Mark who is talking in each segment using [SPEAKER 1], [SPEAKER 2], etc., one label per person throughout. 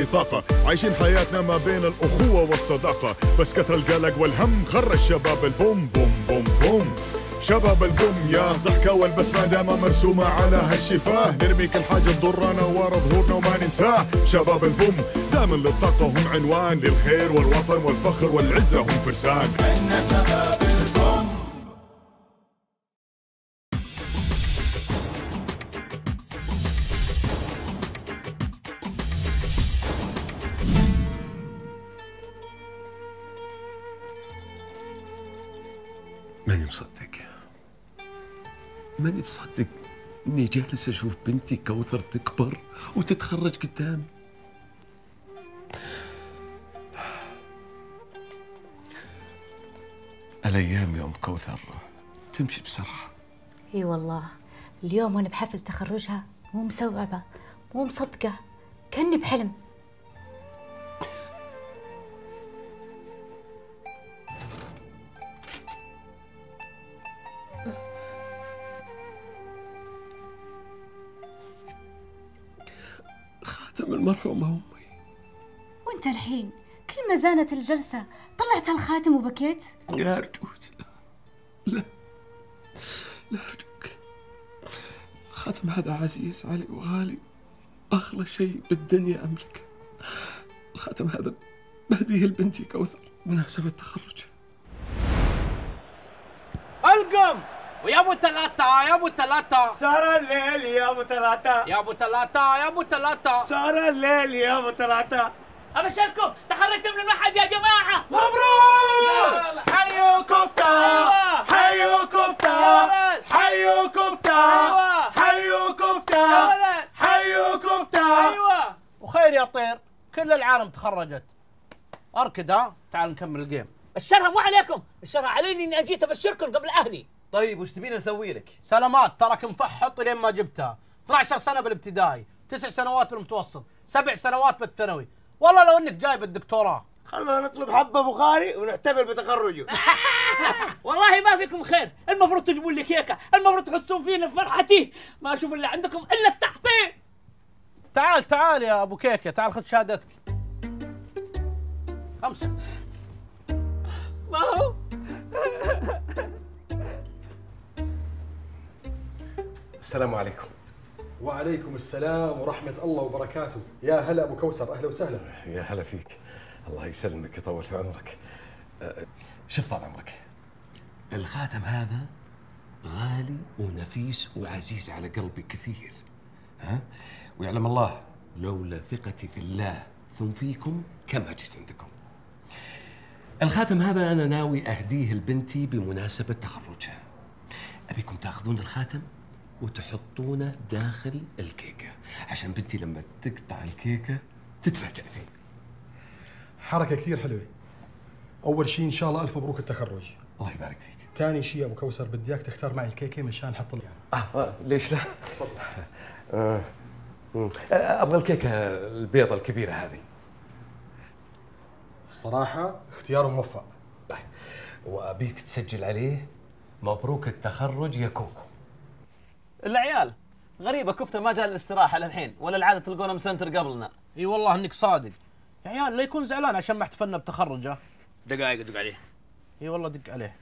[SPEAKER 1] تاني طاقة، عايشين حياتنا ما بين الأخوة والصداقة، بس كثر القلق والهم خرج شباب البوم بوم بوم بوم. شباب البوم يا ضحكة والبسمة دايما مرسومة على هالشفاه، نرمي كل حاجة تضرنا ورا ظهورنا وما ننساه. شباب البوم دايما للطاقة هم عنوان، للخير والوطن والفخر والعزة هم فرسان.
[SPEAKER 2] احنا شباب البوم.
[SPEAKER 3] ماني مصدق إني جالس أشوف بنتي كوثر تكبر وتتخرج قدامي. الأيام يوم كوثر تمشي بسرعة.
[SPEAKER 4] اي والله، اليوم وأنا بحفل تخرجها مو مستوعبة، مو مصدقة، كأني بحلم.
[SPEAKER 3] خاتم المرحومة أمي.
[SPEAKER 4] وانت الحين كل ما زانت الجلسة طلعت هالخاتم وبكيت؟
[SPEAKER 3] يا أرجوك لا أرجوك، الخاتم هذا عزيز علي وغالي، أغلى شيء بالدنيا أملكه. الخاتم هذا بهديه لبنتي كوثر بمناسبة تخرجها.
[SPEAKER 5] القم ويا ابو ثلاثة يا ابو ثلاثة،
[SPEAKER 6] سهر الليل يا ابو ثلاثة،
[SPEAKER 5] يا ابو ثلاثة يا ابو ثلاثة،
[SPEAKER 6] سهر الليل يا ابو ثلاثة.
[SPEAKER 7] ابشركم تخرجت من المعهد يا جماعة.
[SPEAKER 5] مبروك. حيوا كفتة، حيوا كفتة، حيوا كفتة، حيوا كفتة، حيوا كفتة.
[SPEAKER 6] ايوه
[SPEAKER 5] وخير يا طير، كل العالم تخرجت. اركد ها، تعال نكمل الجيم.
[SPEAKER 7] الشرها مو عليكم، الشرها عليني اني اجيت ابشركم قبل اهلي.
[SPEAKER 8] طيب وش تبينا نسوي لك؟
[SPEAKER 5] سلامات، تراك مفحط لين ما جبتها. 12 سنة بالابتدائي، 9 سنوات بالمتوسط، 7 سنوات بالثانوي. والله لو انك جايب الدكتوراه.
[SPEAKER 6] خلونا نطلب حبة بخاري ونحتفل بتخرجه.
[SPEAKER 7] والله ما فيكم خير، المفروض تجيبوا لي كيكة، المفروض تحسون فينا بفرحتي، ما اشوف اللي عندكم الا التحطيم.
[SPEAKER 5] تعال يا ابو كيكة، تعال خذ شهادتك. 5.
[SPEAKER 7] ما هو
[SPEAKER 9] السلام عليكم.
[SPEAKER 10] وعليكم السلام ورحمة الله وبركاته. يا هلا أبو كوثر، أهلا وسهلا.
[SPEAKER 9] يا هلا فيك، الله يسلمك يطول في عمرك. شوف طال عمرك، الخاتم هذا غالي ونفيس وعزيز على قلبي كثير، ها؟ ويعلم الله لولا ثقتي في الله ثم فيكم كما جيت عندكم. الخاتم هذا أنا ناوي أهديه لبنتي بمناسبة تخرجها. أبيكم تاخذون الخاتم وتحطونه داخل الكيكة عشان بنتي لما تقطع الكيكة تتفاجأ فيه.
[SPEAKER 10] حركة كثير حلوة. أول شيء إن شاء الله ألف مبروك التخرج.
[SPEAKER 9] الله يبارك فيك.
[SPEAKER 10] ثاني شيء يا أبو كوثر، بدي إياك تختار معي الكيكة مشان نحط
[SPEAKER 9] ليش لا؟ تفضل. أبغى الكيكة البيضة الكبيرة هذه.
[SPEAKER 10] الصراحة اختيار موفق.
[SPEAKER 9] طيب، وأبيك تسجل عليه مبروك التخرج يا كوكو.
[SPEAKER 8] العيال غريبة كفتة ما جاء الاستراحة للحين، ولا العادة تلقونه مسنتر قبلنا.
[SPEAKER 5] اي والله انك صادق. يا عيال لا يكون زعلان عشان ما احتفلنا بتخرجه.
[SPEAKER 6] دقائق دق عليه.
[SPEAKER 5] اي والله دق عليه.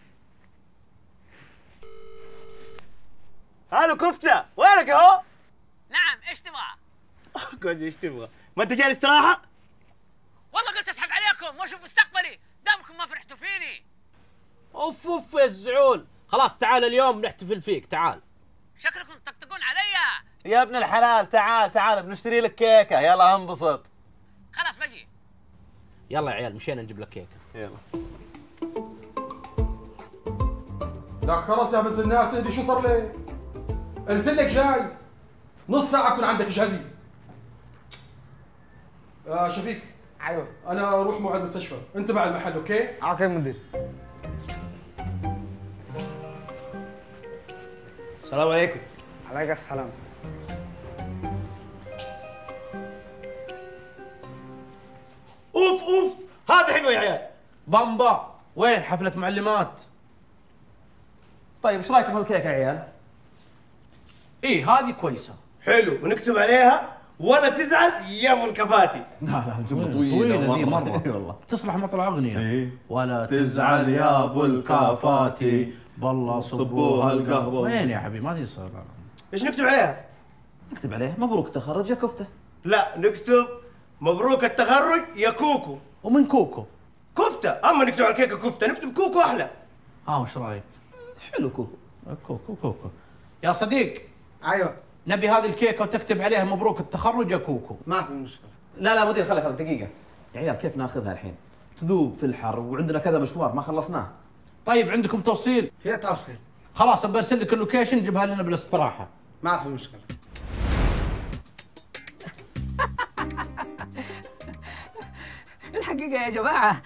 [SPEAKER 6] هالو كفتة، وينك اهو؟
[SPEAKER 7] نعم، ايش تبغى؟
[SPEAKER 6] قول ايش تبغى؟ ما انت جاي الاستراحة؟
[SPEAKER 7] والله قلت اسحب عليكم واشوف مستقبلي، دامكم ما فرحتوا فيني.
[SPEAKER 5] اوف يا الزعول، خلاص تعال اليوم نحتفل فيك، تعال.
[SPEAKER 7] شكلكم تطقطقون علي.
[SPEAKER 8] يا ابن الحلال تعال بنشتري لك كيكة، يلا انبسط.
[SPEAKER 7] خلاص بجي.
[SPEAKER 5] يلا يا عيال مشينا نجيب لك كيكة.
[SPEAKER 8] يلا.
[SPEAKER 10] لا خلاص يا بنت الناس، اهدي، شو صار لك؟ قلت لك جاي نص ساعة أكون عندك، جهزي. شفيق.
[SPEAKER 6] ايوه.
[SPEAKER 10] أنا أروح مع المستشفى، أنت مع المحل، أوكي؟
[SPEAKER 6] اوكي مدير. السلام عليكم. عليك السلام. اوف هذا حلو يا عيال.
[SPEAKER 5] بامبا وين حفلة معلمات؟
[SPEAKER 8] طيب ايش رايكم بالكيكة يا عيال؟
[SPEAKER 5] ايه هذه كويسة.
[SPEAKER 6] حلو، ونكتب عليها ولا تزعل يا ابو الكفاتي.
[SPEAKER 5] لا جمله طويله ذي مره والله تصلح مطلع اغنيه. ولا تزعل يا ابو الكافاتي بالله صبوها القهوه. وين يا حبيبي ما تيصير.
[SPEAKER 6] ايش نكتب عليها؟
[SPEAKER 8] نكتب عليه مبروك التخرج يا كفته.
[SPEAKER 6] لا نكتب مبروك التخرج يا كوكو.
[SPEAKER 5] ومن كوكو؟
[SPEAKER 6] كفته. اما نكتب على الكيكه كفته نكتب كوكو احلى.
[SPEAKER 5] وش رايك؟
[SPEAKER 8] حلو كوكو.
[SPEAKER 5] كوكو يا صديق.
[SPEAKER 11] ايوه
[SPEAKER 5] نبي هذه الكيكه وتكتب عليها مبروك التخرج يا كوكو.
[SPEAKER 11] ما في مشكله.
[SPEAKER 8] لا مدير خلي دقيقه يا عيال كيف ناخذها الحين؟ تذوب في الحر وعندنا كذا مشوار ما خلصناه.
[SPEAKER 5] طيب عندكم توصيل؟
[SPEAKER 11] في توصيل.
[SPEAKER 5] خلاص برسل لك اللوكيشن جيبها لنا بالاستراحه.
[SPEAKER 11] ما في مشكله.
[SPEAKER 7] الحقيقة يا جماعة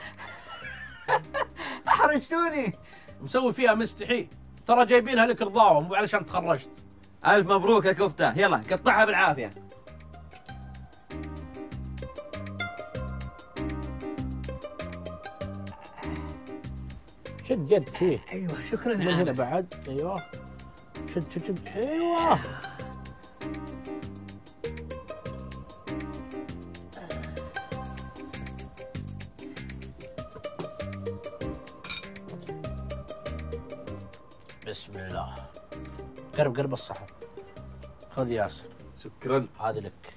[SPEAKER 7] أحرجتوني.
[SPEAKER 5] مسوي فيها مستحي، ترى جايبينها لك رضاهم مو علشان تخرجت.
[SPEAKER 8] الف مبروك يا كفته، يلا قطعها بالعافيه.
[SPEAKER 5] شد يد فيه.
[SPEAKER 7] أيوة شكرا.
[SPEAKER 5] من هنا بعد. ايوه شد ايوه. بسم الله. قرب الصحن. خذ ياسر.
[SPEAKER 9] شكرا.
[SPEAKER 5] هذه لك.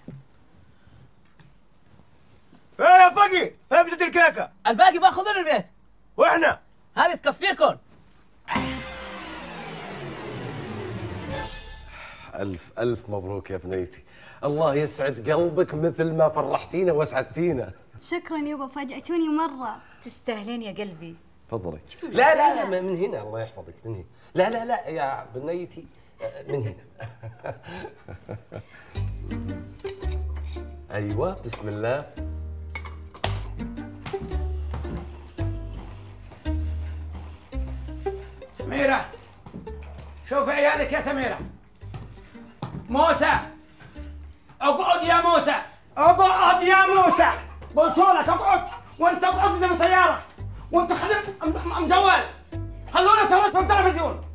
[SPEAKER 6] ايه يا فقي فين بدت الكيكه؟
[SPEAKER 7] الباقي باخذه البيت.
[SPEAKER 6] واحنا؟
[SPEAKER 7] هذه تكفيكم.
[SPEAKER 9] ألف مبروك يا بنيتي، الله يسعد قلبك مثل ما فرحتينا واسعدتينا.
[SPEAKER 12] شكرا يابا فاجأتوني مرة.
[SPEAKER 4] تستاهلين يا قلبي.
[SPEAKER 9] تفضلي. لا من هنا الله يحفظك من هنا. لا يا بنيتي من هنا. ايوه بسم الله.
[SPEAKER 6] سميرة شوف عيالك يا سميرة. موسى اقعد يا موسى، اقعد يا موسى، قلت لك اقعد وانت اقعد قدام السيارة وانت خليك مجول. خلونا نتفرج في التلفزيون.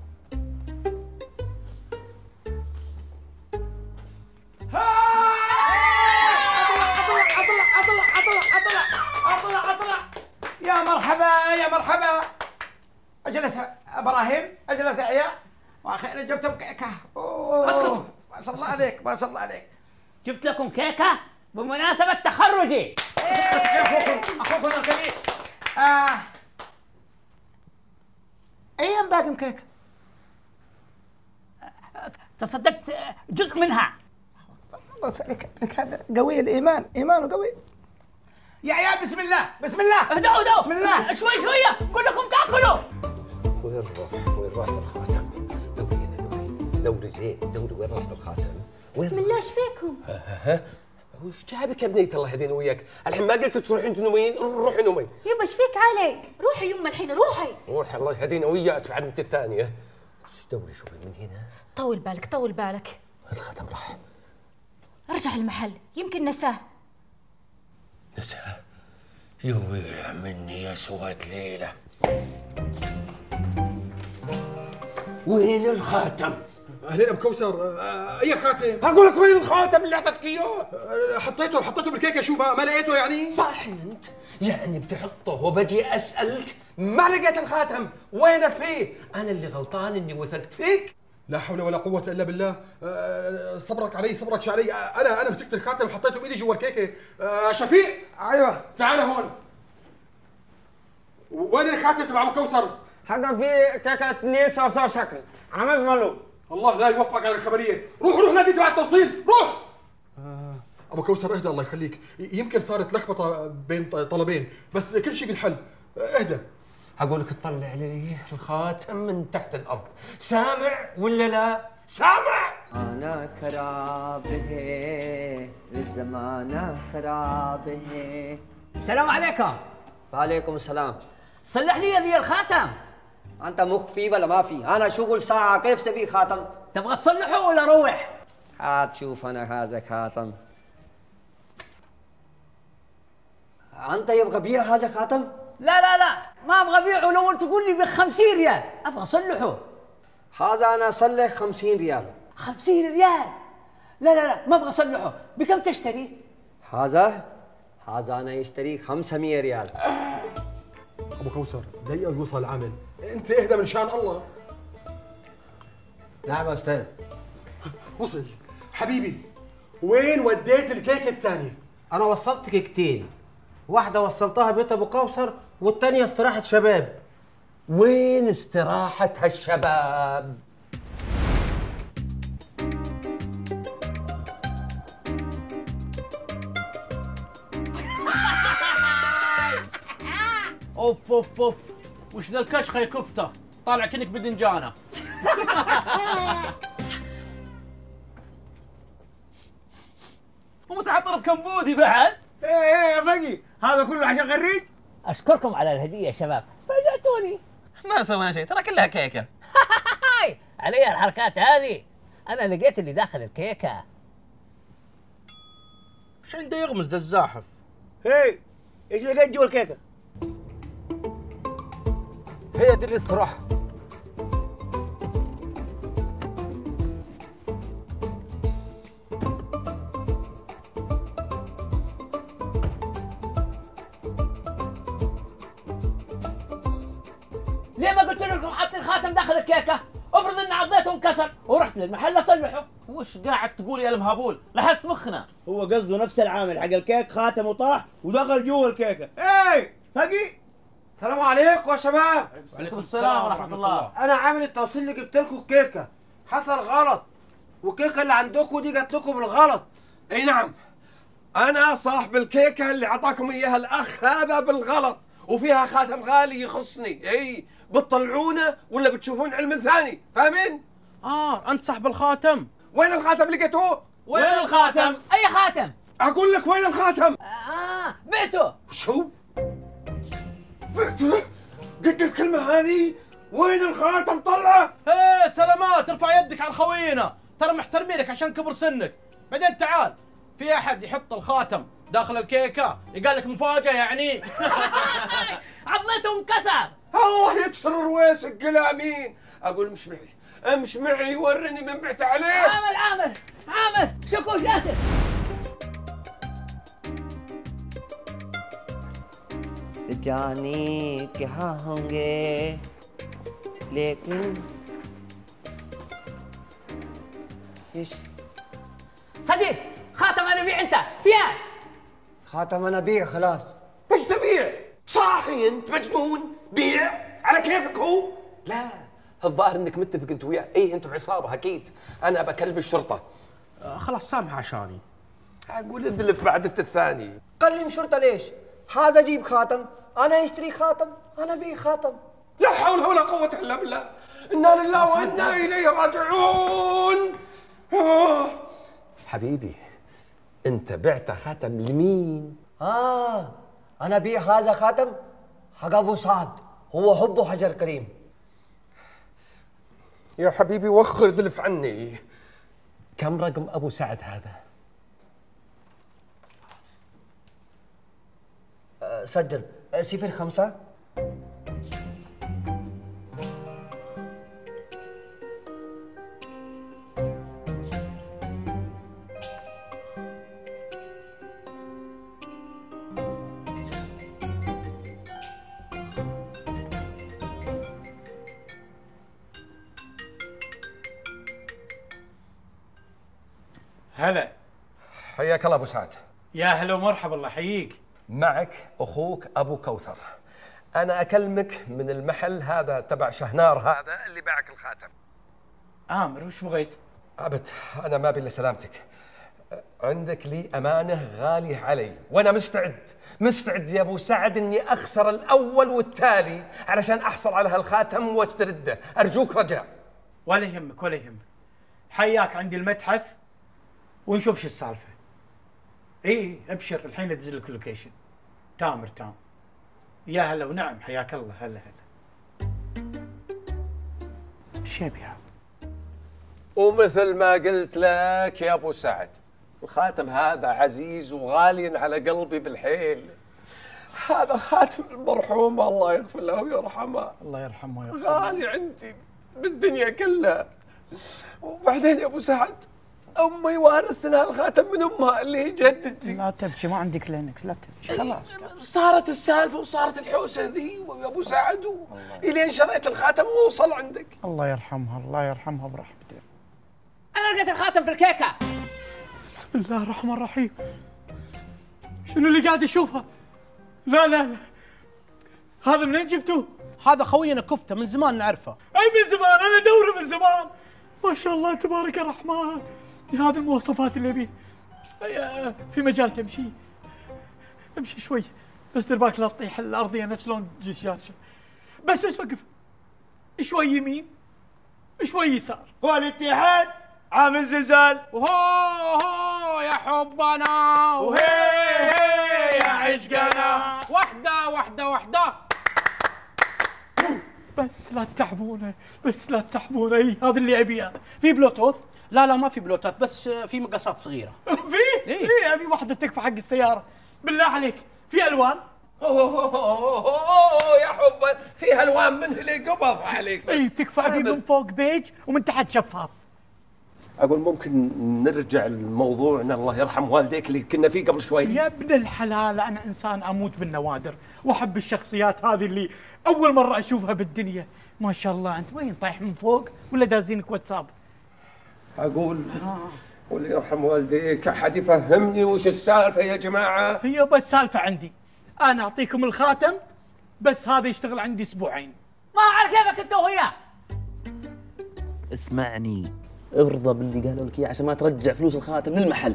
[SPEAKER 6] اطلع يا مرحبا. اجلس ابراهيم، اجلس عيال. واخيرا جبتم كيكه. اسكت. ما شاء الله عليك ما شاء الله عليك.
[SPEAKER 7] جبت لكم كيكة بمناسبة تخرجي.
[SPEAKER 6] اخوكم الكبير. ايام باقي كيكه؟
[SPEAKER 7] تصدقت جزء منها.
[SPEAKER 6] لك هذا قوي الايمان، ايمانه قوي. يا عيال بسم الله بسم الله.
[SPEAKER 7] اهدوا
[SPEAKER 6] بسم الله.
[SPEAKER 7] شوية كلكم تاكلوا.
[SPEAKER 9] وين راح الخاتم؟ دوري زين دوري وين راح الخاتم؟
[SPEAKER 12] بسم الله ايش فيكم؟
[SPEAKER 9] وش جابك يا بنيت الله يهدينا وياك؟ الحين ما قلت تروحين تنومين؟ روحي نومي.
[SPEAKER 12] يبا ايش فيك علي؟
[SPEAKER 4] روحي يما الحين روحي
[SPEAKER 9] الله يهدينا وياك بعد انت الثانية. دوري شوفي من هنا.
[SPEAKER 4] طول بالك.
[SPEAKER 9] الخاتم راح.
[SPEAKER 4] ارجع المحل يمكن نساه.
[SPEAKER 9] يا ويله مني يا سواد ليلة. وين الخاتم؟
[SPEAKER 10] اهلين ابو كوثر. اي خاتم؟
[SPEAKER 6] اقول لك وين الخاتم اللي اعطيتك اياه؟
[SPEAKER 10] حطيته بالكيكه. شو ما لقيته يعني؟
[SPEAKER 9] صح انت يعني بتحطه وبجي اسالك ما لقيت الخاتم وينه فيه؟ انا اللي غلطان اني وثقت فيك.
[SPEAKER 10] لا حول ولا قوة الا بالله. صبرك علي. انا مسكت الخاتم وحطيته بايدي جوا الكيكة. شفيق.
[SPEAKER 6] ايوه
[SPEAKER 10] تعال هون. وين الخاتم تبع ابو كوثر؟
[SPEAKER 6] حقا في كيكه 2 صوص شكل على ما بيملوا.
[SPEAKER 10] الله لا يوفقك على الخبرية. روح نادي تبع التوصيل روح. ابو كوثر اهدى الله يخليك. يمكن صارت لخبطة بين طلبين بس كل شيء بينحل. اهدى.
[SPEAKER 9] اقول لك تطلع لي الخاتم من تحت الارض. سامع ولا لا؟ سامع.
[SPEAKER 13] انا خرابه الزمان خرابه.
[SPEAKER 7] السلام عليكم.
[SPEAKER 13] وعليكم السلام.
[SPEAKER 7] صلح لي ذي الخاتم.
[SPEAKER 13] انت مخ فيه ولا ما فيه؟ انا شغل ساعه كيف تبي خاتم؟
[SPEAKER 7] تبغى تصلحه ولا روح؟
[SPEAKER 13] هات شوف انا هذا خاتم. انت يبغى بيع هذا خاتم؟
[SPEAKER 7] لا ما ابغى ابيعه. لو تقول لي ب50 ريال ابغى اصلحه.
[SPEAKER 13] هذا انا اصلح 50 ريال.
[SPEAKER 7] 50 ريال؟
[SPEAKER 6] لا ما ابغى اصلحه. بكم تشتري؟
[SPEAKER 13] هذا انا يشتري 500 ريال.
[SPEAKER 10] ابو كوثر دقيقه يوصل العمل، انت اهدى من شان الله.
[SPEAKER 5] نعم يا استاذ.
[SPEAKER 10] وصل. حبيبي وين وديت الكيكه الثانيه؟
[SPEAKER 11] انا وصلت كيكتين، واحده وصلتها بيت ابو كوثر والثانيه استراحه شباب.
[SPEAKER 9] وين استراحة هالشباب؟
[SPEAKER 5] اوف اوف اوف، وش ذا الكشخه يا كفته؟ طالع كأنك بدنجانه.
[SPEAKER 8] ومتعطر بكمبودي بعد؟
[SPEAKER 6] ايه يا فقي، هذا كله عشان غريج؟
[SPEAKER 7] اشكركم على الهديه يا شباب، فاجأتوني.
[SPEAKER 8] ما سوينا شيء، ترى كلها كيكه.
[SPEAKER 7] علي الحركات هذه، انا لقيت اللي داخل الكيكه.
[SPEAKER 11] وش عنده يغمز ذا الزاحف؟
[SPEAKER 6] هي ايش لقيت جوا الكيكه؟
[SPEAKER 11] هي دي الاستراحه.
[SPEAKER 7] ليه ما قلت لكم حط الخاتم داخل الكيكه؟ افرض ان عضيته انكسر ورحت للمحل اصلحه.
[SPEAKER 8] وش قاعد تقول يا المهبول؟ لحس مخنا.
[SPEAKER 6] هو قصده نفس العامل حق الكيك، خاتمه طاح ودخل جوا الكيكه. ايه فقي،
[SPEAKER 11] السلام عليكم يا شباب.
[SPEAKER 8] وعليكم السلام ورحمه الله.
[SPEAKER 11] انا عامل التوصيل اللي جبت لكم الكيكه، حصل غلط والكيكه اللي عندكم دي جات لكم بالغلط.
[SPEAKER 9] اي نعم، انا صاحب الكيكه اللي اعطاكم اياها الاخ هذا بالغلط، وفيها خاتم غالي يخصني. اي بتطلعونه ولا بتشوفون علم ثاني، فاهمين؟
[SPEAKER 5] انت صاحب الخاتم.
[SPEAKER 9] وين الخاتم لقيتوه؟
[SPEAKER 7] وين الخاتم؟ اي خاتم؟
[SPEAKER 9] اقول لك وين الخاتم؟
[SPEAKER 7] بعته.
[SPEAKER 9] شو؟ بعته؟ قد الكلمه هذه؟ وين الخاتم؟ طلعه.
[SPEAKER 5] ايه سلامات، ارفع يدك عن خوينا، ترى محترمينك عشان كبر سنك. بعدين تعال، في احد يحط الخاتم داخل الكيكه يقال لك مفاجاه يعني؟
[SPEAKER 7] عضيته انكسر.
[SPEAKER 9] الله يكسر رويسك، قل امين. اقول امش معي ورني من بعت عليك.
[SPEAKER 7] عامر شكو جاسر.
[SPEAKER 13] जाने क्या होंगे लेकिन ايش؟
[SPEAKER 7] صديق، خاتم انا بيع انت فيها.
[SPEAKER 13] خاتم انا بيع خلاص.
[SPEAKER 9] ايش تبيع؟ صاحي انت مجنون؟ بيع على كيفك هو؟ لا، الظاهر انك متفق انت وياه. ايه انتم عصابه اكيد. انا بكلم الشرطه.
[SPEAKER 5] خلاص سامح عشاني.
[SPEAKER 9] اقول اذلف بعد انت الثاني.
[SPEAKER 13] كلم شرطه ليش؟ هذا جيب خاتم، انا يشتري خاتم، انا بيع خاتم.
[SPEAKER 9] لا حول ولا قوه الا بالله. انا لله وانا اليه راجعون. حبيبي انت بعت خاتم لمين؟
[SPEAKER 13] انا بيع هذا خاتم حق ابو سعد، هو حبه حجر كريم.
[SPEAKER 9] يا حبيبي وخر ذلف عني. كم رقم ابو سعد هذا؟
[SPEAKER 13] سجل 05.
[SPEAKER 6] هلا.
[SPEAKER 9] حياك الله ابو سعد.
[SPEAKER 6] يا هلا ومرحبا، الله يحييك.
[SPEAKER 9] معك اخوك ابو كوثر. انا اكلمك من المحل هذا تبع شهنار هذا اللي باعك الخاتم.
[SPEAKER 6] عامر وش بغيت؟
[SPEAKER 9] ابد انا ما بي الا سلامتك. عندك لي امانه غاليه علي، وانا مستعد يا ابو سعد اني اخسر الاول والتالي علشان احصل على هالخاتم واسترده. ارجوك رجاء.
[SPEAKER 6] ولا يهمك ولا يهمك. حياك عندي المتحف ونشوف شو السالفه. ايه ابشر، الحين ادز لك اللوكيشن. تامر. يا هلا ونعم، حياك الله. هلا ايش يبي هذا؟
[SPEAKER 9] ومثل ما قلت لك يا ابو سعد، الخاتم هذا عزيز وغالي على قلبي بالحيل. هذا خاتم المرحوم الله يغفر له ويرحمه.
[SPEAKER 6] الله يرحمه ويغفر له.
[SPEAKER 9] غالي عندي بالدنيا كلها. وبعدين يا ابو سعد
[SPEAKER 3] امي وارثنا الخاتم من امها اللي هي جدتي.
[SPEAKER 5] لا تبكي، ما عندي كلينكس، لا تبكي خلاص.
[SPEAKER 3] صارت السالفه وصارت الحوسه ذي ويا ابو سعد الين شريت الخاتم ووصل عندك.
[SPEAKER 5] الله يرحمها، الله يرحمها برحمته.
[SPEAKER 7] انا لقيت الخاتم في الكيكه.
[SPEAKER 14] بسم الله الرحمن الرحيم. شنو اللي قاعد اشوفها؟ لا لا لا، هذا منين جبتوه؟
[SPEAKER 5] هذا خوينا كفته، من زمان نعرفه.
[SPEAKER 14] اي من زمان، انا ادوره من زمان. ما شاء الله تبارك الرحمن، هذه المواصفات اللي ابيها. في مجال تمشي، امشي شوي بس دير بالك لا تطيح الارضيه نفس لون الجشاشه. بس وقف شوي يمين شوي يسار.
[SPEAKER 6] هو الاتحاد عامل زلزال.
[SPEAKER 5] وهو يا حبنا،
[SPEAKER 6] وهي يا عشقنا.
[SPEAKER 5] وحده وحده وحده.
[SPEAKER 14] بس لا تتعبونه، بس لا تتعبونه. اي هذا اللي ابيه. في بلوتوث؟
[SPEAKER 5] لا لا ما في بلوتوث، بس في مقاسات صغيره.
[SPEAKER 14] في؟ اي ابي واحده تكفى حق السياره. بالله عليك في الوان؟
[SPEAKER 3] يا حبا في الوان من اللي قبض عليك.
[SPEAKER 14] اي تكفى. ابي من فوق بيج ومن تحت شفاف.
[SPEAKER 3] اقول ممكن نرجع لموضوعنا الله يرحم والديك اللي كنا فيه قبل شوي.
[SPEAKER 14] يا ابن الحلال انا انسان اموت بالنوادر واحب الشخصيات هذه اللي اول مره اشوفها بالدنيا. ما شاء الله انت وين طايح من فوق ولا دازينك واتساب؟
[SPEAKER 3] اقول واللي يرحم والديك احد يفهمني وش السالفه يا جماعه.
[SPEAKER 14] هي بس سالفه عندي، انا اعطيكم الخاتم بس هذا يشتغل عندي اسبوعين.
[SPEAKER 7] ما على كيفك انت وياه.
[SPEAKER 8] اسمعني، ارضى باللي قالوا لك اياه عشان ما ترجع فلوس الخاتم للمحل.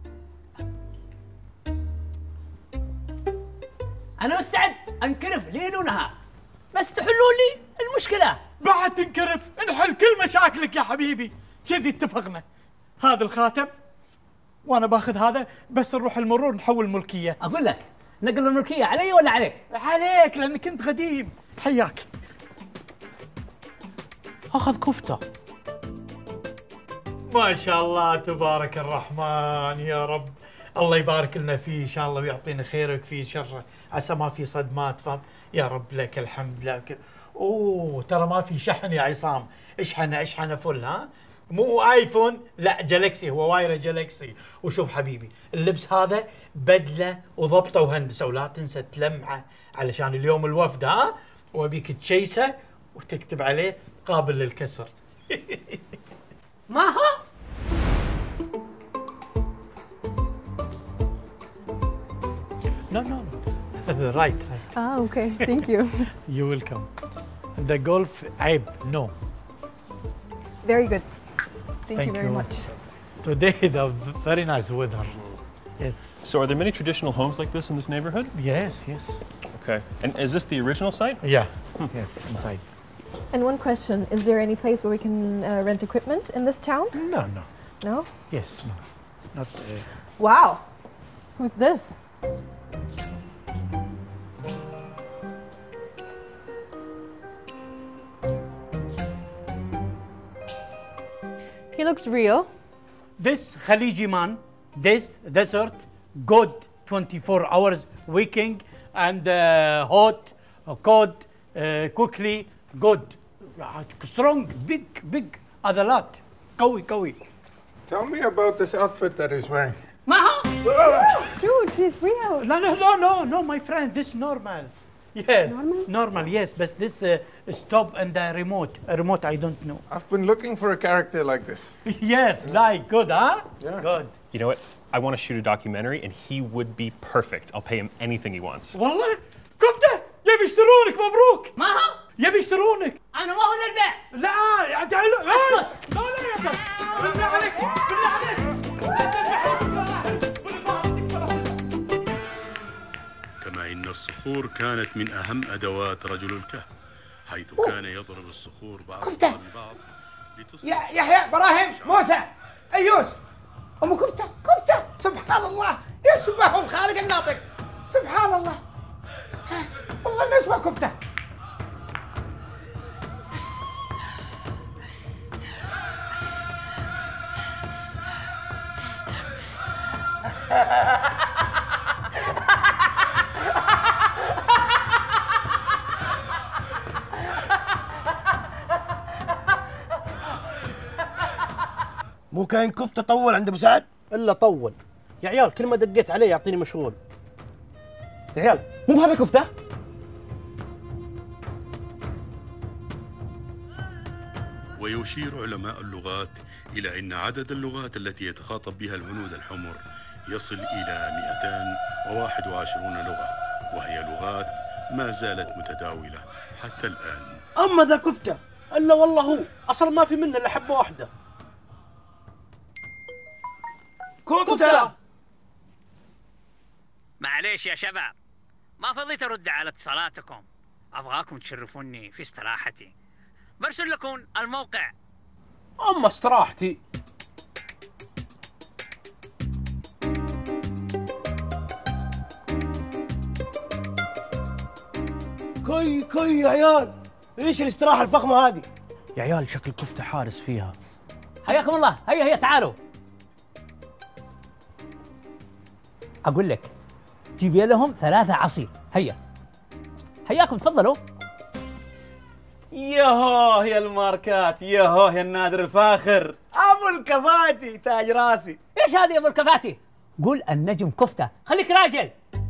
[SPEAKER 7] انا مستعد انكرف ليل ونهار بس تحلوا لي المشكله.
[SPEAKER 14] بعد تنكرف؟ نحل كل مشاكلك يا حبيبي. كذي اتفقنا. هذا الخاتم وانا باخذ هذا بس نروح المرور نحول ملكيه.
[SPEAKER 7] اقول لك نقل الملكيه علي ولا عليك؟
[SPEAKER 14] عليك لانك انت قديم. حياك.
[SPEAKER 5] اخذ كفته.
[SPEAKER 14] ما شاء الله تبارك الرحمن. يا رب الله يبارك لنا فيه ان شاء الله ويعطينا خيره ويكفيه شره، عسى ما في صدمات. فهم يا رب. لك الحمد. لك اوه ترى ما في شحن يا عصام. اشحنه فل. ها مو ايفون، لا جالكسي. هو وايره جالكسي. وشوف حبيبي اللبس هذا بدله وضبطه وهندسه، ولا تنسى تلمعه علشان اليوم الوفد. ها وابيك تشيسه وتكتب عليه قابل للكسر.
[SPEAKER 7] ما هو
[SPEAKER 14] No. right.
[SPEAKER 15] Okay. Thank you.
[SPEAKER 14] You're welcome. The golf عيب. No.
[SPEAKER 15] Very good. Thank you very much.
[SPEAKER 14] Today the very nice weather. Yes.
[SPEAKER 16] So are there many traditional homes like this in this neighborhood?
[SPEAKER 14] Yes.
[SPEAKER 16] Okay. And is this the original site?
[SPEAKER 14] Yeah. Yes, inside.
[SPEAKER 15] And one question, is there any place where we can rent equipment in this town?
[SPEAKER 14] No.
[SPEAKER 15] No?
[SPEAKER 14] Yes. No. Not.
[SPEAKER 15] Wow. Who's this? He looks real.
[SPEAKER 14] This Khaliji man, this desert, good 24 hours working and hot, cold, quickly, good, strong, big, عضلات, قوي.
[SPEAKER 17] Tell me about this outfit that he's wearing.
[SPEAKER 7] ما هو
[SPEAKER 15] Dude, he's real.
[SPEAKER 14] No, my friend, this normal. Yes, normal, yes, but this stop and the remote I don't know.
[SPEAKER 17] I've been looking for a character like this.
[SPEAKER 14] Yes, like good, huh?
[SPEAKER 17] Yeah.
[SPEAKER 14] Good.
[SPEAKER 16] You know what? I want to shoot a documentary and he would be perfect. I'll pay him anything he wants.
[SPEAKER 14] والله كفتة يبي يشترونك. مبروك.
[SPEAKER 7] ما هو
[SPEAKER 14] يبي يشترونك.
[SPEAKER 7] انا ما هو للبيع.
[SPEAKER 14] لا يا تعالوا. لا يا اخي. بالله عليك.
[SPEAKER 18] كما إن الصخور كانت من أهم أدوات رجل الكهف، حيث كان يضرب الصخور بعضها ببعض.
[SPEAKER 6] يا يحيى براهيم موسى أيوس أم كفتة سبحان الله يا شبه الخالق الناطق سبحان الله. والله إنه اسمه كفتة.
[SPEAKER 11] مو كاين كفته طول عند ابو سعد؟
[SPEAKER 5] الا طول يا عيال، كل ما دقيت عليه يعطيني مشغول.
[SPEAKER 6] يا عيال مو بهذا كفته؟
[SPEAKER 18] ويشير علماء اللغات إلى أن عدد اللغات التي يتخاطب بها الهنود الحمر يصل إلى 221 لغة، وهي لغات ما زالت متداولة حتى الآن.
[SPEAKER 5] اما ذا كفته الا والله هو اصلا ما في منه الا حبه واحده.
[SPEAKER 11] كفته.
[SPEAKER 7] معليش يا شباب، ما فضيت ارد على اتصالاتكم، ابغاكم تشرفوني في استراحتي. برسل لكم الموقع.
[SPEAKER 5] اما استراحتي.
[SPEAKER 11] كي يا عيال، ايش الاستراحه الفخمه هذه؟
[SPEAKER 5] يا عيال شكل كفته حارس فيها.
[SPEAKER 7] حياكم الله، هيا تعالوا. اقول لك جيبي لهم 3 عصير. هيا حياكم، تفضلوا.
[SPEAKER 8] ياهو يا الماركات، ياهو يا النادر الفاخر.
[SPEAKER 11] ابو الكفاتي تاج راسي.
[SPEAKER 7] ايش هذه يا ابو الكفاتي؟ قول النجم كفته، خليك راجل.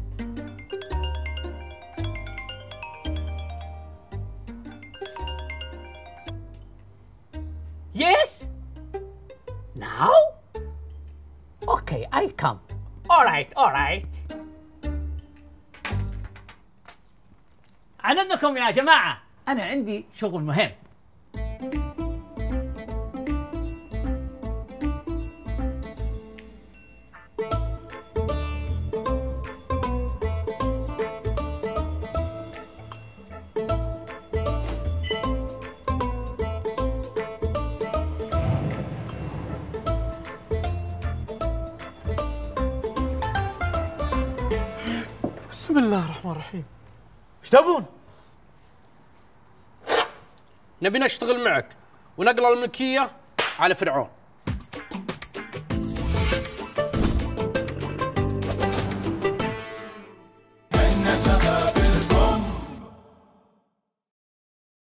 [SPEAKER 7] Yes? Now? Okay, I come. All right. عن إذنكم يا جماعة، أنا عندي شغل مهم.
[SPEAKER 14] بسم الله الرحمن الرحيم.
[SPEAKER 5] ايش تبون؟ نبي نشتغل معك ونقلع الملكيه على فرعون.